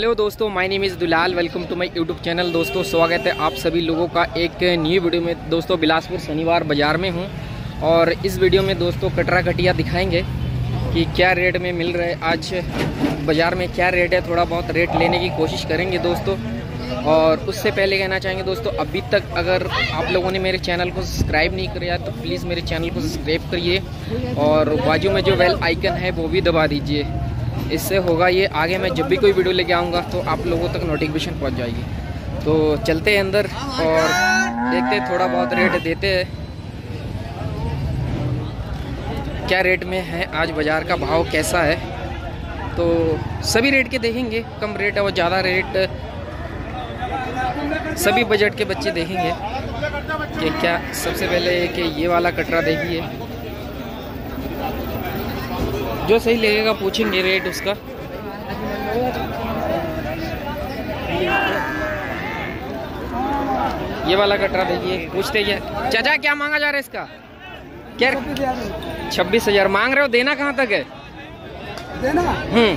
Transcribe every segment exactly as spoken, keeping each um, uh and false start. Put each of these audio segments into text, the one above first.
Hello दोस्तों, my name is Dulal. Welcome to my YouTube channel. दोस्तों स्वागत है आप सभी लोगों का एक न्यू वीडियो में। दोस्तों बिलासपुर शनिवार बाज़ार में हूं और इस वीडियो में दोस्तों कटरा कटिया दिखाएंगे कि क्या रेट में मिल रहा है, आज बाज़ार में क्या रेट है। थोड़ा बहुत रेट लेने की कोशिश करेंगे दोस्तों। और उससे पहले कहना चाहेंगे दोस्तों, अभी तक अगर आप लोगों ने मेरे चैनल को सब्सक्राइब नहीं किया तो प्लीज़ मेरे चैनल को सब्सक्राइब करिए और बाजू में जो बेल आइकन है वो भी दबा दीजिए। इससे होगा ये, आगे मैं जब भी कोई वीडियो लेके आऊँगा तो आप लोगों तक नोटिफिकेशन पहुँच जाएगी। तो चलते हैं अंदर और देखते हैं, थोड़ा बहुत रेट देते हैं क्या रेट में है, आज बाज़ार का भाव कैसा है। तो सभी रेट के देखेंगे, कम रेट और ज़्यादा रेट सभी बजट के बच्चे देखेंगे कि क्या। सबसे पहले कि ये वाला कटरा देखिए, जो सही लगेगा पूछेंगे रेट उसका। ये वाला कटरा देखिए, पूछते क्या चाचा क्या मांगा जा रहा है इसका? क्या छब्बीस हजार मांग रहे हो? देना कहाँ तक है? देना हम्म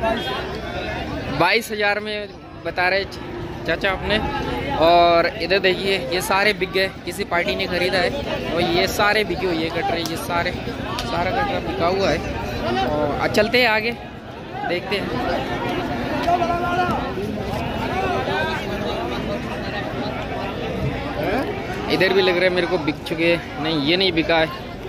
बाईस हजार में बता रहे चाचा आपने। और इधर देखिए ये सारे बिक गए, किसी पार्टी ने खरीदा है और ये सारे बिके हुए, ये कटरे ये सारे सारा कटरा बिका हुआ है। और चलते हैं आगे, देखते हैं। इधर भी लग रहा है मेरे को बिक चुके हैं। नहीं, ये नहीं बिका है।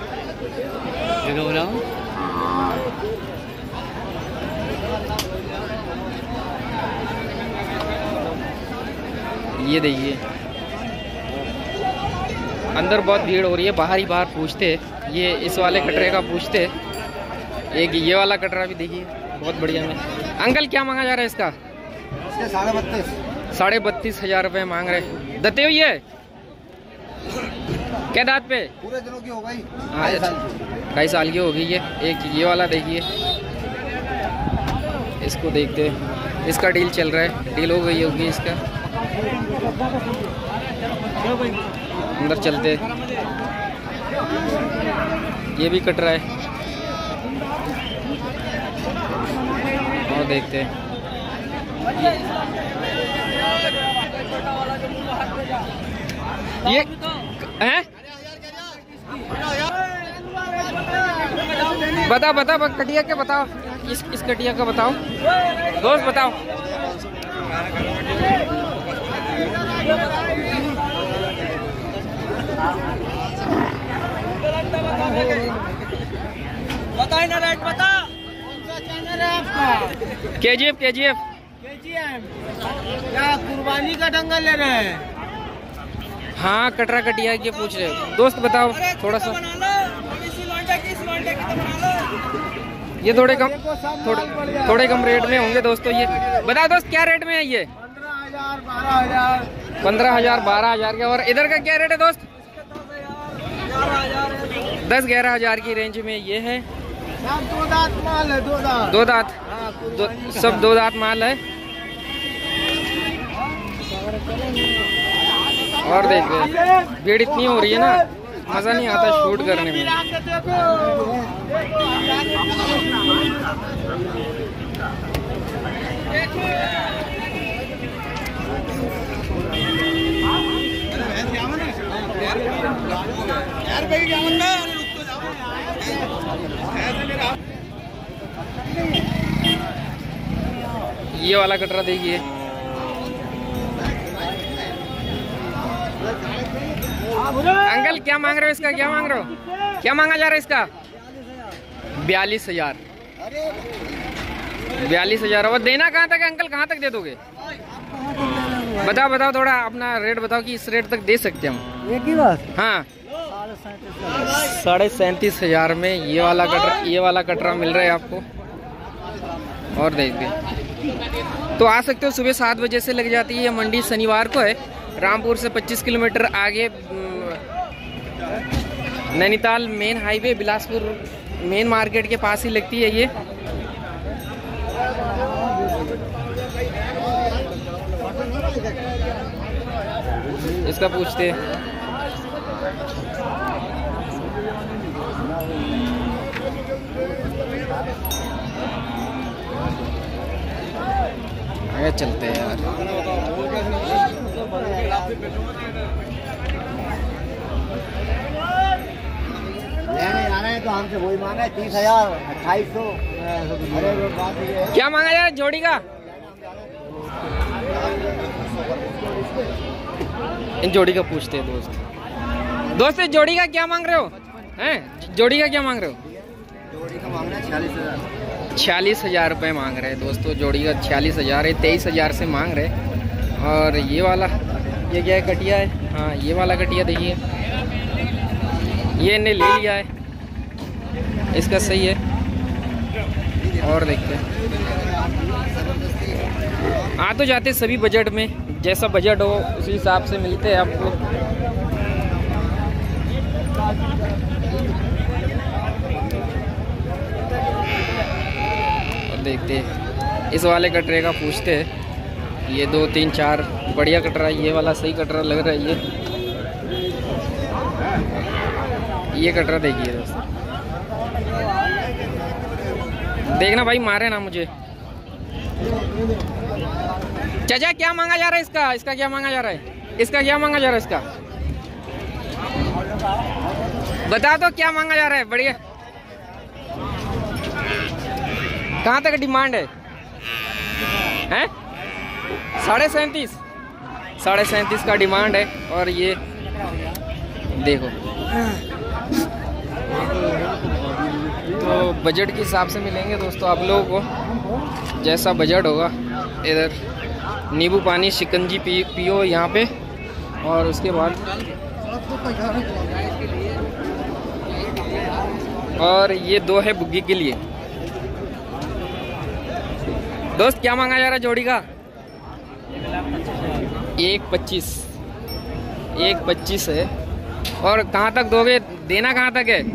ये देखिए अंदर बहुत भीड़ हो रही है, बाहर ही बाहर पूछते हैं। ये इस वाले कटरे का पूछते हैं। एक ये वाला कटरा भी देखिए, बहुत बढ़िया में। अंकल क्या मांगा जा रहा है इसका? साढ़े बत्तीस साढ़े बत्तीस हजार रुपये मांग रहे। दते हुई है क्या दांत पे? पूरे दिनों की हो गई, ढाई साल की हो गई है। एक ये वाला देखिए, इसको देखते हैं, इसका डील चल रहा है, डील हो गई होगी इसका। अंदर चलते, ये भी कट रहा है और देखते हैं। ये हैं? बता बता कटिया के बताओ, इस इस कटिया का बताओ दोस्त, बताओ। बताइए ना रेट, बता। कौन सा चैनल है आपका? केजीएफ केजीएफ केजीएफ क्या कुर्बानी का दंगल ले रहे हैं? हाँ, कटरा कटिया के पूछ रहे दोस्त, बताओ थोड़ा सा। ये थोड़े कम थोड़े थोड़े कम रेट में होंगे दोस्तों। ये बताओ दोस्त क्या रेट में है ये? पंद्रह हजार बारह हजार पंद्रह हजार बारह हजार के। और इधर का क्या रेट है दोस्त? दस ग्यारह हजार की रेंज में ये है। दो दांत माल है, दो दांत दो दांत दो, सब दो दांत माल है। और देखते, भीड़ इतनी हो रही है ना, मजा नहीं आता शूट करने में। ये वाला कटरा देखिए, अंकल क्या मांग रहे हो इसका? क्या मांग रहे हो? क्या मांगा जा रहा है इसका? बयालीस हजार बयालीस हजार और देना कहाँ तक है अंकल? कहाँ तक दे दोगे? बताओ बताओ, थोड़ा अपना रेट बताओ कि इस रेट तक दे सकते हैं हम। एक ही बात। हाँ, साढ़े सैंतीस हजार में ये वाला कटरा ये वाला कटरा मिल रहा है आपको। और देखते तो आ सकते हो, सुबह सात बजे से लग जाती है। मंडी शनिवार को है, रामपुर से पच्चीस किलोमीटर आगे, Nainital main highway Bilaspur main market के पास ही लगती है ये। इसका पूछते चलते हैं यार। तो हमसे वही मांगा तीस हजार अट्ठाईस सौ। क्या मांगा यार जोड़ी का? इन जोड़ी का पूछते हैं दोस्त। दोस्त इस जोड़ी का क्या मांग रहे हो? हैं जोड़ी का क्या मांग रहे हो? जोड़ी का मांगना है छियालीस हजार। छियालीस हजार रुपये मांग रहे हैं दोस्तों। जोड़ी का छियालीस हजार है, तेईस हजार से मांग रहे। और ये वाला ये क्या है? कटिया है। हाँ ये वाला कटिया देखिए, ये इन्हें ले लिया है, इसका सही है। और देखते हैं, आ तो जाते सभी बजट में, जैसा बजट हो उसी हिसाब से मिलते हैं आपको। और देखते हैं इस वाले कटरे का पूछते हैं। ये दो तीन चार बढ़िया कटरा, ये वाला सही कटरा लग रहा है। ये ये कटरा देखिए दोस्तों, देखना भाई मारे ना मुझे। चाचा क्या मांगा जा रहा है इसका? इसका क्या मांगा जा रहा है? इसका क्या मांगा जा रहा है? इसका बता दो क्या मांगा जा रहा है। बढ़िया, कहाँ तक डिमांड है? हैं साढ़े सैंतीस साढ़े सैंतीस का डिमांड है। और ये देखो, तो बजट के हिसाब से मिलेंगे दोस्तों आप लोगों को, जैसा बजट होगा। इधर नींबू पानी शिकंजी पी पियो यहाँ पे। और उसके बाद और ये दो है बुग्गी के लिए। दोस्त क्या मांगा जा रहा है जोड़ी का? एक पच्चीस एक पच्चीस है। और कहाँ तक दोगे? देना कहाँ तक है?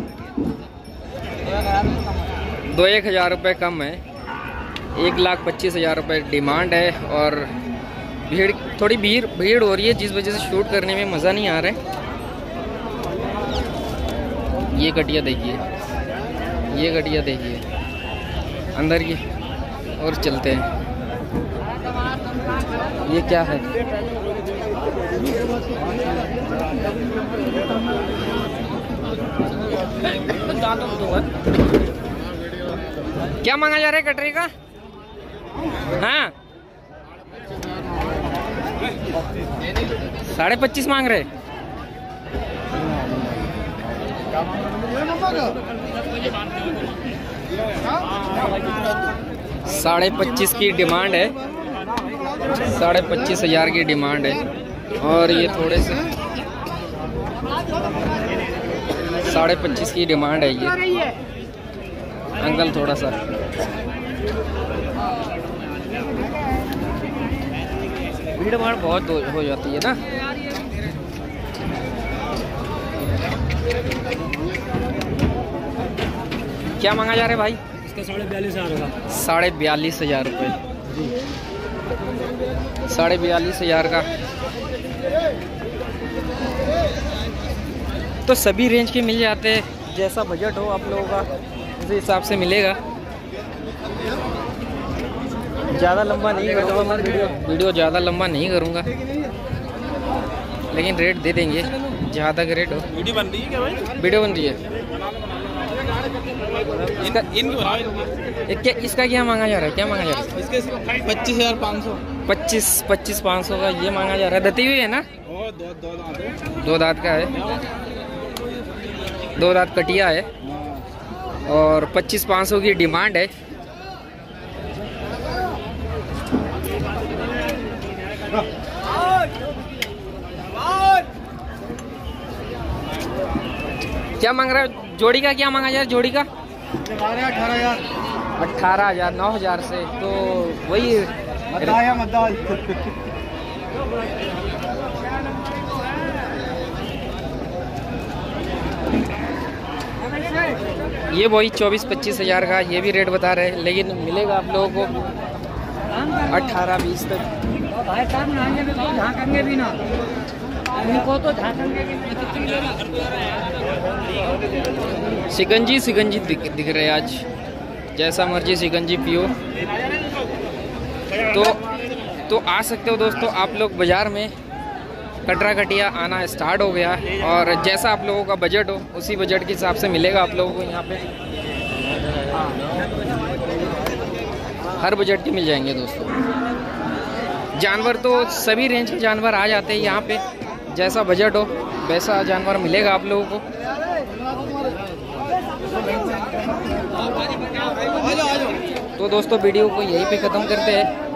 दो एक हज़ार रुपये कम है। एक लाख पच्चीस हज़ार रुपये डिमांड है। और भीड़, थोड़ी भीड़ भीड़ हो रही है, जिस वजह से शूट करने में मज़ा नहीं आ रहा है। ये कटिया देखिए, ये कटिया देखिए अंदर की। और चलते हैं, ये क्या है? क्या मांगा जा रहा है कटरे का? हाँ साढ़े पच्चीस मांग रहे। साढ़े पच्चीस की डिमांड है, साढ़े पच्चीस हजार की डिमांड है। और ये थोड़े से साढ़े पच्चीस की डिमांड है। ये अंकल थोड़ा सा भीड़ भाड़ बहुत हो, हो जाती है ना। क्या मांगा जा रहा है भाई? इसका साढ़े बयालीस हजार होगा। साढ़े बयालीस हजार रुपये साढ़े बयालीस हजार का। तो सभी रेंज के मिल जाते हैं, जैसा बजट हो आप लोगों का उसी हिसाब से मिलेगा। ज़्यादा लंबा नहीं करूँगा मैं वीडियो वीडियो ज़्यादा लंबा नहीं करूँगा, लेकिन रेट दे देंगे जहाँ तक रेट हो। वीडियो बन रही है क्या भाई? वीडियो बन रही है। इसका इन क्या इसका क्या मांगा जा रहा है? क्या मांगा जा रहा है? इसके पच्चीस हजार पाँच सौ पच्चीस पच्चीस पाँच सौ का ये मांगा जा रहा है। दती हुई है ना? दो, दो, दांत दो दांत का है, दो दांत कटिया है। और पच्चीस पाँच सौ की डिमांड है। क्या मांग रहा है जोड़ी का? क्या मांगा जा रहा है जोड़ी का? अठारह हजार अट्ठारह हजार नौ हजार से तो वही ये वही चौबीस पच्चीस हजार का ये भी रेट बता रहे हैं, लेकिन मिलेगा आप लोगों को अट्ठारह बीस तक। झाँकेंगे भी ना, इनको तो झाँकेंगे भी। शिकंजी शिकंजी दिख, दिख रहे आज, जैसा मर्जी शिकंजी पियो। तो तो आ सकते हो दोस्तों आप लोग बाज़ार में। कटरा कटिया आना स्टार्ट हो गया है और जैसा आप लोगों का बजट हो उसी बजट के हिसाब से मिलेगा आप लोगों को यहाँ पे। हर बजट के मिल जाएंगे दोस्तों। जानवर तो सभी रेंज के जानवर आ जाते हैं यहाँ पे, जैसा बजट हो वैसा जानवर मिलेगा आप लोगों को। तो दोस्तों वीडियो को यहीं पे ख़त्म करते हैं।